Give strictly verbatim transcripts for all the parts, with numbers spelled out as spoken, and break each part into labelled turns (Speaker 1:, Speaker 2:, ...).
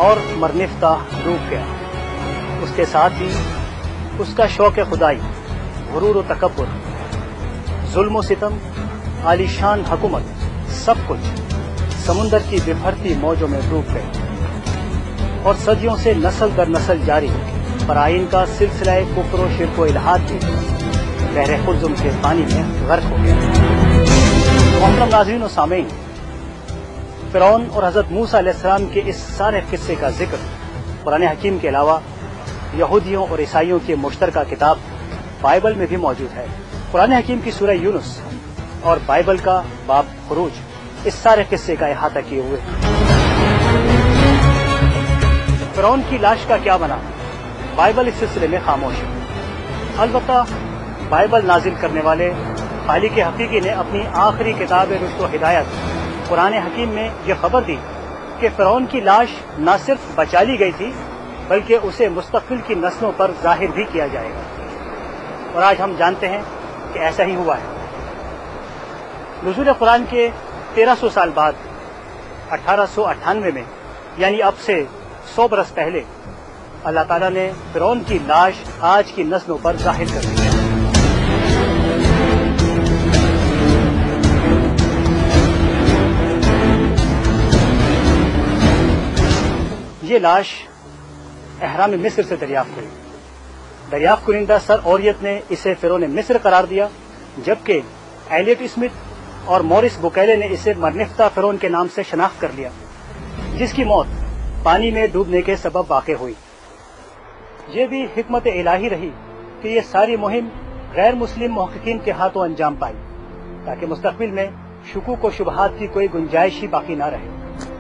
Speaker 1: اور مرنفتہ ڈوب گیا۔ اس کے ساتھ ہی اس کا شوق خدائی، غرور و تکبر، ظلم و ستم، عالی شان حکومت، سب کچھ سمندر کی بپھرتی موجوں میں ڈوب گئے اور صدیوں سے نسل در نسل جاری فرائین کا سلسلہ کفر و شرک و الحاد بھی بحر قلزم کے پانی میں غرق ہو گیا۔ محترم ناظرین و سامعین، فرعون اور حضرت موسیٰ علیہ السلام کے اس سارے قصے کا ذکر قرآن حکیم کے علاوہ یہودیوں اور عیسائیوں کی مشترکہ کتاب بائبل میں بھی موجود ہے۔ قرآن حکیم کی سورہ یونس اور بائبل کا باب خروج اس سارے قصے کا احاطہ کیے ہوئے۔ فرعون کی لاش کا کیا بنا؟ بائبل اس سلسلے میں خاموش ہے۔ البتہ بائبل نازل کرنے والے خالق حقیقی نے اپنی آخری کتاب رشد و ہدایت قرآن حکیم میں یہ خبر دی کہ فرعون کی لاش نہ صرف بچا لی گئی تھی بلکہ اسے مستقبل کی نسلوں پر ظاہر بھی کیا جائے گا، اور آج ہم جانتے ہیں کہ ایسا ہی ہوا ہے۔ نزول قرآن کے تیرہ سو سال بعد اٹھارہ سو اٹھانوے میں، یعنی اب سے سو برس پہلے، اللہ تعالیٰ نے فرعون کی لاش آج کی نسلوں پر ظاہر کر دی۔ یہ لاش احرام مصر سے دریافت ہوئی۔ دریافت کنندہ سر اوریت نے اسے فرعون مصر قرار دیا، جبکہ ایلیٹ اسمتھ اور مورس بوکیلے نے اسے مرنفتہ فرعون کے نام سے شناخت کر لیا، جس کی موت پانی میں ڈوبنے کے سبب واقع ہوئی۔ یہ بھی حکمت الہی رہی کہ یہ ساری مہم غیر مسلم محققین کے ہاتھوں انجام پائی، تاکہ مستقبل میں شکوک و شبہات کی کوئی گنجائش ہی باقی نہ رہے۔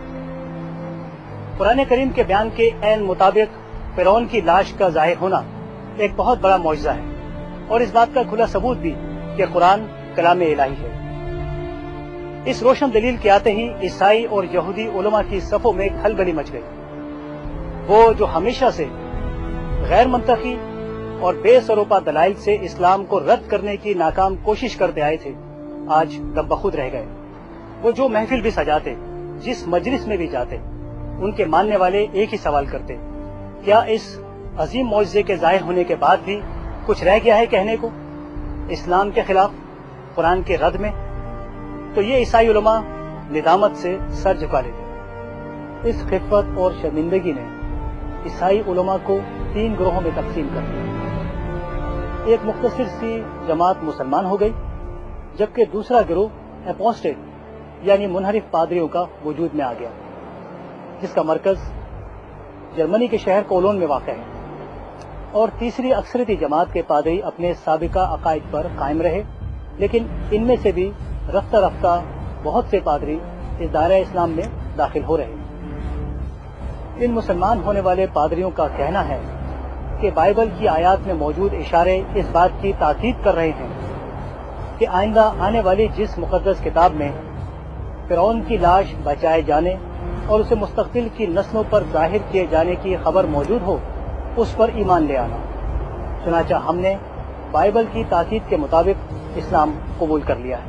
Speaker 1: قرآن کریم کے بیان کے عین مطابق فرعون کی لاش کا ظاہر ہونا ایک بہت بڑا معجزہ ہے، اور اس بات کا کھلا ثبوت بھی کہ قرآن کلام الہی ہے۔ اس روشن دلیل کے آتے ہی عیسائی اور یہودی علماء کی صفوں میں کھلبلی مچ گئی۔ وہ جو ہمیشہ سے غیر منطقی اور بے سروپا دلائل سے اسلام کو رد کرنے کی ناکام کوشش کرتے آئے تھے، آج دم بخود رہ گئے۔ وہ جو محفل بھی سجاتے، جس مجلس میں بھی جاتے، ان کے ماننے والے ایک ہی سوال کرتے، کیا اس عظیم معجزے کے ظاہر ہونے کے بعد بھی کچھ رہ گیا ہے کہنے کو اسلام کے خلاف، قرآن کے رد میں؟ تو یہ عیسائی علماء ندامت سے سر جھکا لیتے۔ اس خفت اور شرمندگی نے عیسائی علماء کو تین گروہوں میں تقسیم کر دیا۔ ایک مختصر سی جماعت مسلمان ہو گئی، جبکہ دوسرا گروہ اپوسٹیٹ یعنی منحرف پادریوں کا وجود میں آ گیا، جس کا مرکز جرمنی کے شہر کولون میں واقع ہے۔ اور تیسری اکثریتی جماعت کے پادری اپنے سابقہ عقائد پر قائم رہے، لیکن ان میں سے بھی رفتہ رفتہ بہت سے پادری اس دائرہ اسلام میں داخل ہو رہے۔ ان مسلمان ہونے والے پادریوں کا کہنا ہے کہ بائبل کی آیات میں موجود اشارے اس بات کی تاکید کر رہے ہیں کہ آئندہ آنے والی جس مقدس کتاب میں فرعون کی لاش بچائے جانے اور اسے مستقبل کی نسلوں پر ظاہر کیے جانے کی خبر موجود ہو، اس پر ایمان لے آنا۔ چنانچہ ہم نے بائبل کی تاکید کے مطابق اسلام قبول کر لیا ہے۔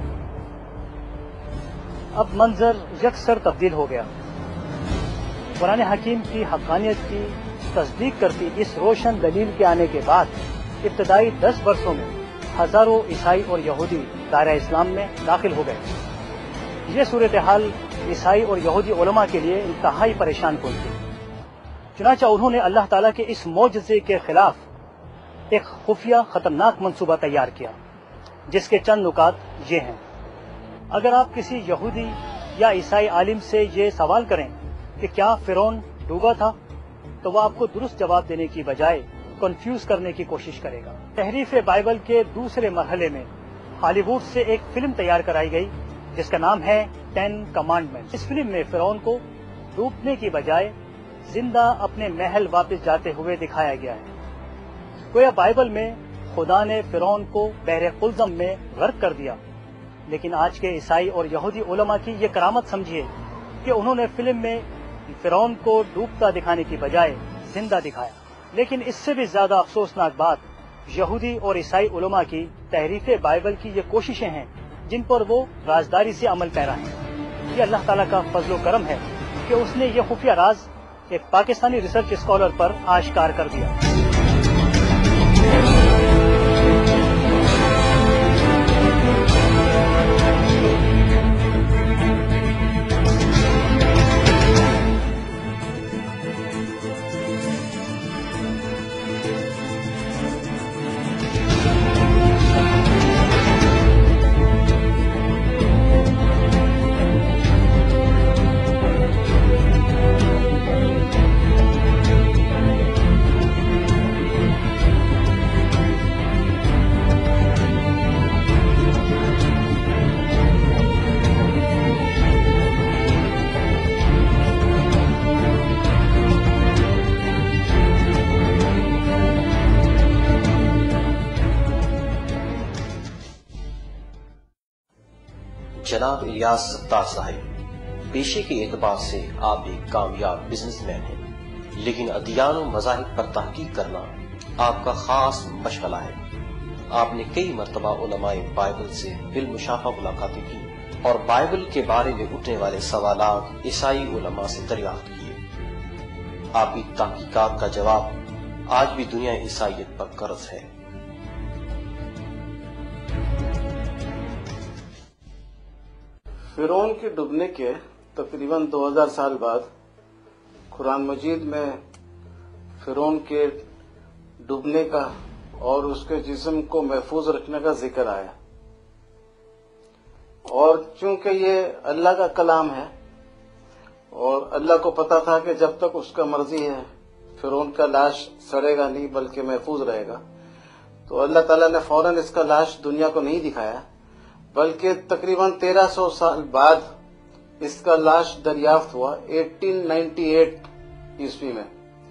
Speaker 1: اب منظر یکسر تبدیل ہو گیا۔ قرآن حکیم کی حقانیت کی تصدیق کرتی اس روشن دلیل کے آنے کے بعد ابتدائی دس برسوں میں ہزاروں عیسائی اور یہودی دائرہ اسلام میں داخل ہو گئے۔ یہ صورتحال عیسائی اور یہودی علماء کے لیے انتہائی پریشان کن تھی۔ چنانچہ انہوں نے اللہ تعالیٰ کے اس معجزے کے خلاف ایک خفیہ خطرناک منصوبہ تیار کیا، جس کے چند نکات یہ ہیں۔ اگر آپ کسی یہودی یا عیسائی عالم سے یہ سوال کریں کہ کیا فرعون ڈوبا تھا، تو وہ آپ کو درست جواب دینے کی بجائے کنفیوز کرنے کی کوشش کرے گا۔ تحریف بائبل کے دوسرے مرحلے میں ہالی ووڈ سے ایک فلم تیار کرائی گئی جس کا نام ہے ٹین کمانڈمنٹ۔ اس فلم میں فرعون کو ڈوبنے کی بجائے زندہ اپنے محل واپس جاتے ہوئے دکھایا گیا ہے۔ گویا بائبل میں خدا نے فرعون کو بحر قلزم میں غرق کر دیا، لیکن آج کے عیسائی اور یہودی علماء کی یہ کرامت سمجھیے کہ انہوں نے فلم میں فرعون کو ڈوبتا دکھانے کی بجائے زندہ دکھایا۔ لیکن اس سے بھی زیادہ افسوسناک بات یہودی اور عیسائی علماء کی تحریف بائبل کی یہ کوششیں ہیں جن پر وہ رازداری سے عمل پیرا ہیں۔ یہ اللہ تعالیٰ کا فضل و کرم ہے کہ اس نے یہ خفیہ راز ایک پاکستانی ریسرچ اسکالر پر آشکار کر دیا۔
Speaker 2: جناب الیاس ستار صاحب، پیشے کے اعتبار سے آپ ایک کامیاب بزنس مین ہیں، لیکن ادیان و مذاہب پر تحقیق کرنا آپ کا خاص مشغلہ ہے۔ آپ نے کئی مرتبہ علماء بائبل سے بالمشافہ ملاقاتیں کی اور بائبل کے بارے میں اٹھنے والے سوالات عیسائی علماء سے دریافت کیے۔ آپ کی تحقیقات کا جواب آج بھی دنیا عیسائیت پر قرض ہے۔
Speaker 3: فرعون کے ڈوبنے کے تقریباً دو ہزار سال بعد قرآن مجید میں فرعون کے ڈوبنے کا اور اس کے جسم کو محفوظ رکھنے کا ذکر آیا، اور چونکہ یہ اللہ کا کلام ہے اور اللہ کو پتا تھا کہ جب تک اس کا مرضی ہے فرعون کا لاش سڑے گا نہیں بلکہ محفوظ رہے گا، تو اللہ تعالیٰ نے فوراً اس کا لاش دنیا کو نہیں دکھایا، بلکہ تقریباً تیرہ سو سال بعد اس کا لاش دریافت ہوا اٹھارہ سو اٹھانوے عیسوی میں۔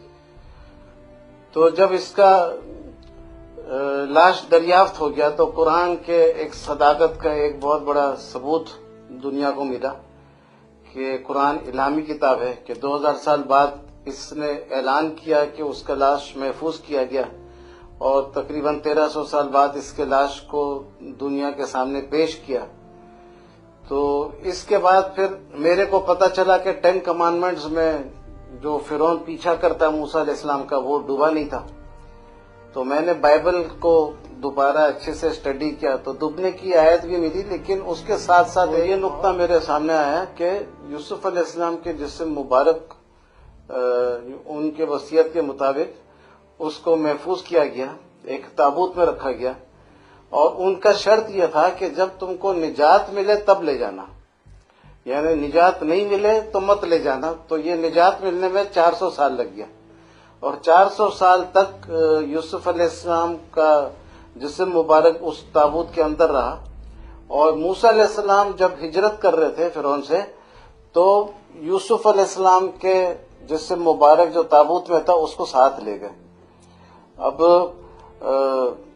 Speaker 3: تو جب اس کا لاش دریافت ہو گیا تو قرآن کے ایک صداقت کا ایک بہت بڑا ثبوت دنیا کو ملا کہ قرآن الہامی کتاب ہے، کہ دو ہزار سال بعد اس نے اعلان کیا کہ اس کا لاش محفوظ کیا گیا، اور تقریباً تیرہ سو سال بعد اس کے لاش کو دنیا کے سامنے پیش کیا۔ تو اس کے بعد پھر میرے کو پتا چلا کہ ٹین کمانڈمنٹس میں جو فرعون پیچھا کرتا موسیٰ علیہ السلام کا وہ ڈوبا نہیں تھا، تو میں نے بائبل کو دوبارہ اچھے سے اسٹڈی کیا تو ڈوبنے کی آیت بھی ملی، لیکن اس کے ساتھ ساتھ یہ نقطہ میرے سامنے آیا کہ یوسف علیہ السلام کے جسم مبارک ان کے وصیت کے مطابق اس کو محفوظ کیا گیا، ایک تابوت میں رکھا گیا، اور ان کا شرط یہ تھا کہ جب تم کو نجات ملے تب لے جانا، یعنی نجات نہیں ملے تو مت لے جانا۔ تو یہ نجات ملنے میں چار سو سال لگ گیا، اور چار سو سال تک یوسف علیہ السلام کا جسم مبارک اس تابوت کے اندر رہا، اور موسیٰ علیہ السلام جب ہجرت کر رہے تھے فرعون سے تو یوسف علیہ السلام کے جسم مبارک جو تابوت میں تھا اس کو ساتھ لے گئے۔ اب